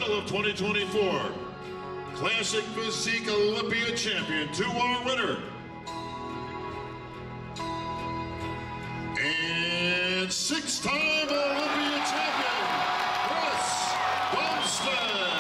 Fall of 2024 Classic Physique Olympia Champion, two-war winner, and six-time Olympia champion, Chris Bumstead.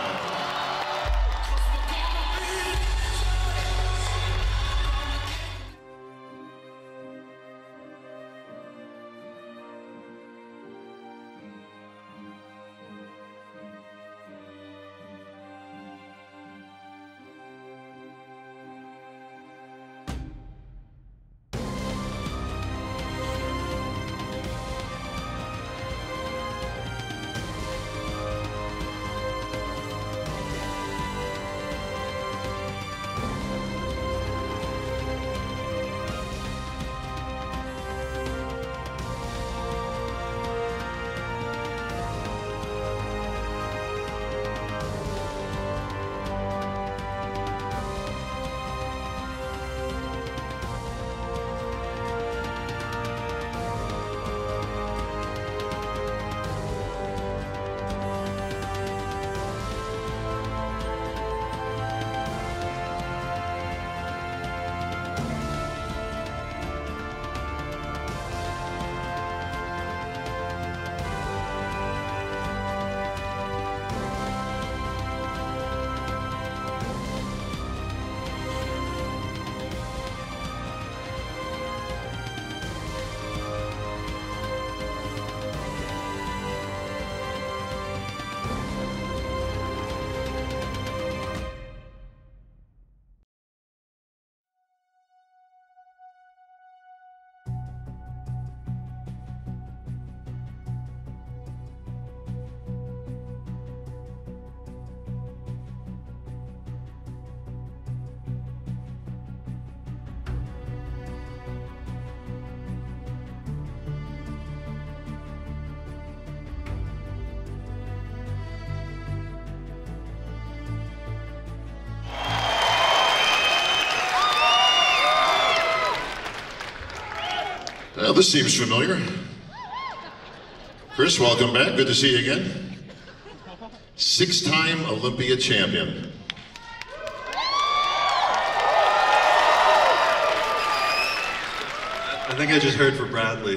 Well, this seems familiar. Chris, welcome back. Good to see you again. Six-time Olympia champion. I think I just heard for Bradley.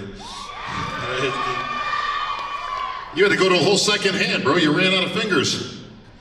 You had to go to a whole second hand, bro. You ran out of fingers.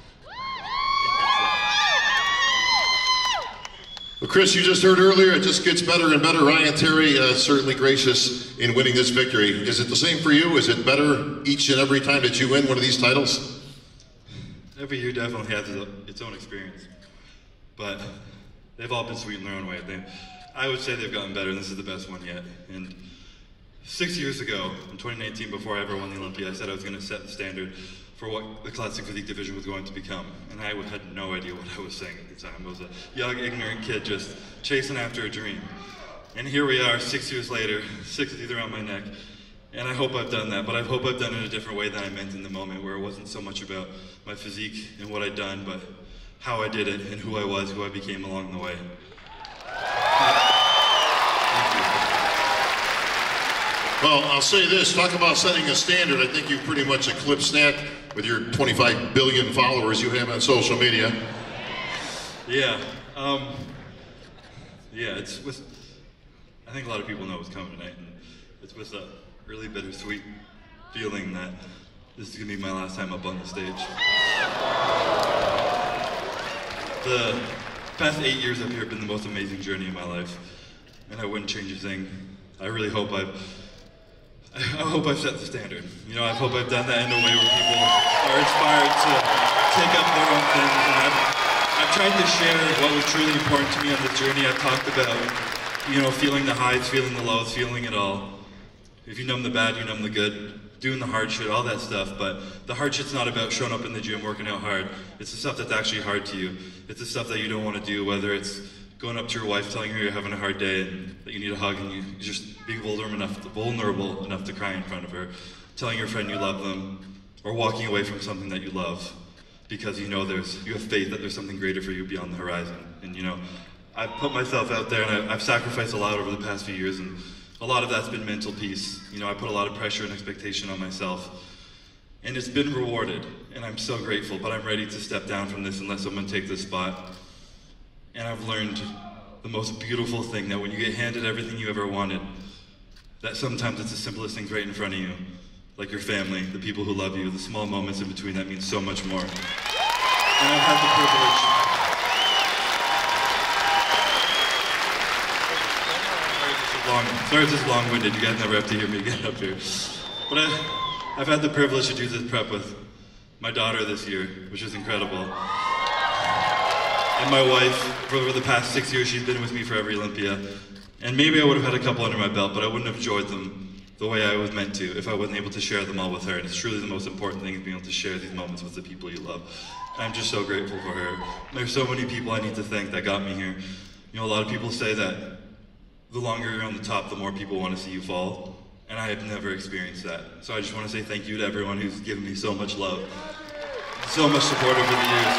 Well, Chris, you just heard earlier, it just gets better and better. Ryan Terry, certainly gracious in winning this victory. Is it the same for you? Is it better each and every time that you win one of these titles? Every year definitely has its own experience, but they've all been sweet in their own way. I would say they've gotten better, and this is the best one yet. And 6 years ago, in 2019, before I ever won the Olympia, I said I was going to set the standard for what the Classic Physique division was going to become. And I had no idea what I was saying at the time. I was a young, ignorant kid just chasing after a dream. And here we are, 6 years later, 6 teeth around my neck. And I hope I've done that, but I hope I've done it in a different way than I meant in the moment, where it wasn't so much about my physique and what I'd done, but how I did it and who I was, who I became along the way. Well, I'll say this, talk about setting a standard. I think you've pretty much eclipsed that with your 25 billion followers you have on social media. Yeah, it's with, I think a lot of people know what's coming tonight, and it's with a really bittersweet feeling that this is gonna be my last time up on the stage. The past 8 years up here have been the most amazing journey of my life, and I wouldn't change a thing. I really hope I've set the standard. You know, I hope I've done that in a way where people are inspired to take up their own things. And I've tried to share what was truly important to me on this journey. I've talked about, you know, feeling the highs, feeling the lows, feeling it all. If you numb the bad, you numb the good. Doing the hard shit, all that stuff. But the hard shit's not about showing up in the gym, working out hard. It's the stuff that's actually hard to you. It's the stuff that you don't want to do, whether it's going up to your wife, telling her you're having a hard day and that you need a hug, and you just being vulnerable enough to cry in front of her, telling your friend you love them, or walking away from something that you love because you know you have faith that there's something greater for you beyond the horizon. And you know, I've put myself out there, and I've sacrificed a lot over the past few years, and a lot of that's been mental peace. You know, I put a lot of pressure and expectation on myself, And it's been rewarded, and I'm so grateful, but I'm ready to step down from this and let someone take this spot. And I've learned the most beautiful thing, that when you get handed everything you ever wanted, that sometimes it's the simplest things right in front of you, like your family, the people who love you, the small moments in between that mean so much more. And I've had the privilege. Sorry it's just long-winded, you guys never have to hear me get up here. But I've had the privilege to do this prep with my daughter this year, which is incredible. And my wife, for over the past 6 years, she's been with me for every Olympia. And maybe I would have had a couple under my belt, but I wouldn't have enjoyed them the way I was meant to if I wasn't able to share them all with her. And it's truly the most important thing, is being able to share these moments with the people you love. And I'm just so grateful for her. There's so many people I need to thank that got me here. You know, a lot of people say that the longer you're on the top, the more people want to see you fall. And I have never experienced that. So I just want to say thank you to everyone who's given me so much love, so much support over the years.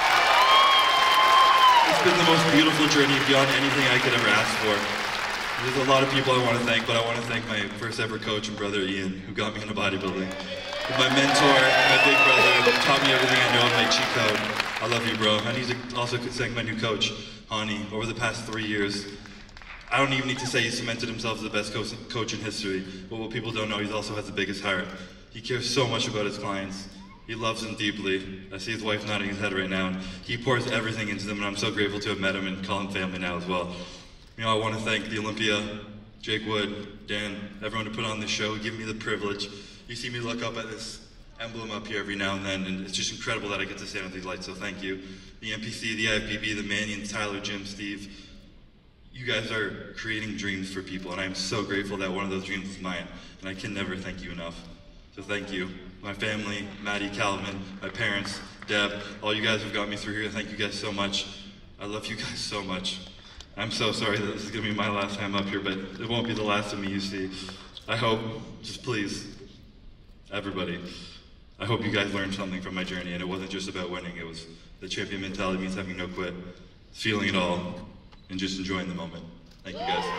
It's been the most beautiful journey beyond anything I could ever ask for. There's a lot of people I want to thank, but I want to thank my first ever coach and brother, Ian, who got me into bodybuilding. My mentor, my big brother, who taught me everything I know and my cheat code. I love you, bro. I need to also thank my new coach, Hani. Over the past 3 years, I don't even need to say he cemented himself as the best coach in history, but what people don't know, he also has the biggest heart. He cares so much about his clients. He loves them deeply. I see his wife nodding his head right now, and he pours everything into them, and I'm so grateful to have met him and call him family now as well. You know, I want to thank the Olympia, Jake Wood, Dan, everyone who put on this show, give me the privilege. You see me look up at this emblem up here every now and then, and it's just incredible that I get to stand under these lights, so thank you. The NPC, the IFBB, the Mannions, Tyler, Jim, Steve, you guys are creating dreams for people, and I'm so grateful that one of those dreams is mine, and I can never thank you enough. So thank you. My family, Maddie, Calvin, my parents, Deb, all you guys who've got me through here, thank you guys so much. I love you guys so much. I'm so sorry that this is gonna be my last time up here, but it won't be the last of me you see. I hope, just please, everybody, I hope you guys learned something from my journey, and it wasn't just about winning, it was the champion mentality means having no quit, feeling it all, and just enjoying the moment. Thank you guys.